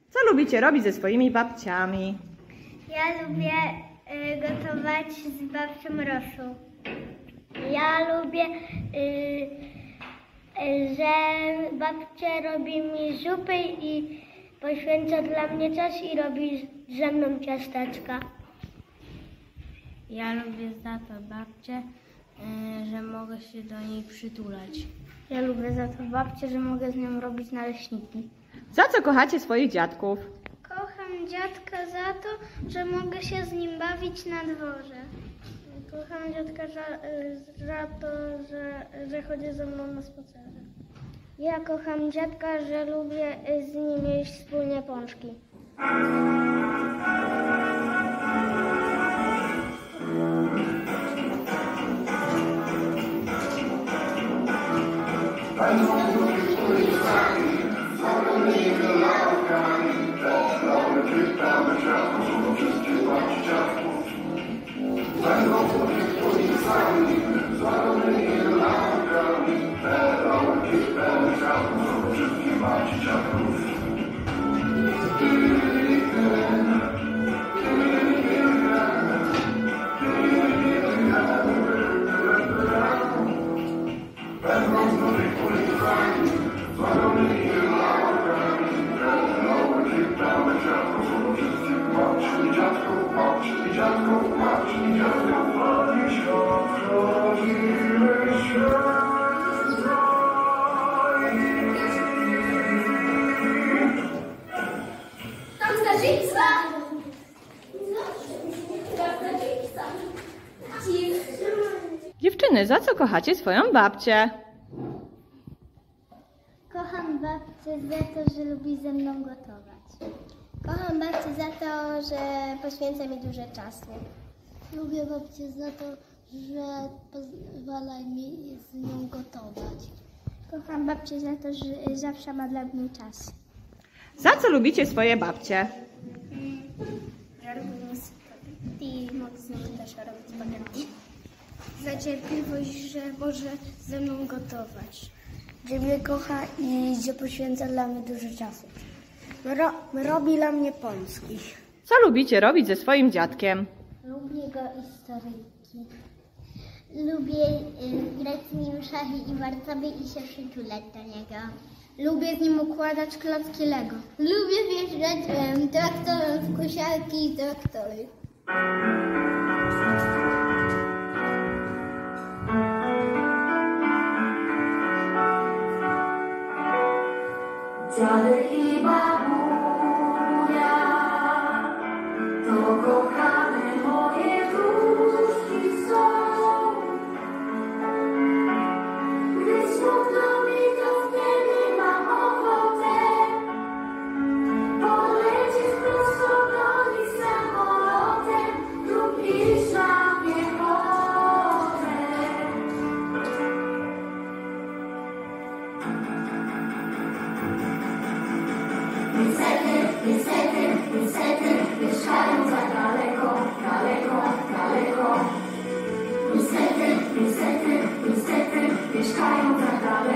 Co lubicie robić ze swoimi babciami? Ja lubię gotować z babcią Rosią. Ja lubię, że babcia robi mi zupy i poświęca dla mnie czas i robi ze mną ciasteczka. Ja lubię za to babcię, że mogę się do niej przytulać. Ja lubię za to babcię, że mogę z nią robić naleśniki. Za co kochacie swoich dziadków? Kocham dziadka za to, że mogę się z nim bawić na dworze. Kocham dziadka za to, że chodzi ze mną na spacerze. Ja kocham dziadka, że lubię z nim jeść wspólnie pączki. Dziewczyny, za co kochacie swoją babcię? Kocham babcię za to, że lubi ze mną gotować. Kocham babcię za to, że poświęca mi dużo czasu. Lubię babcię za to, że pozwala mi z nią gotować. Kocham babcię za to, że zawsze ma dla mnie czas. Za co lubicie swoje babcie? Ja lubię spaghetti i mogę z nią też robić spaghetti. Za cierpliwość, że może ze mną gotować. Że mnie kocha i że poświęca dla mnie dużo czasu. Robi dla mnie pączki. Co lubicie robić ze swoim dziadkiem? Lubię go historyjki. Lubię grać z nim szachy i warcaby i się przytulać do niego. Lubię z nim układać klocki Lego. Lubię wjeżdżać traktorem w kosiarki i traktory. Dziadek i babunia, to kochane moje wróżki są. Gdy smutno mi, to wtedy mam ochotę polecieć prosto do nich samolotem lub iść na piechotę. Niestety, mieszkają za daleko, daleko. Niestety, mieszkają za daleko.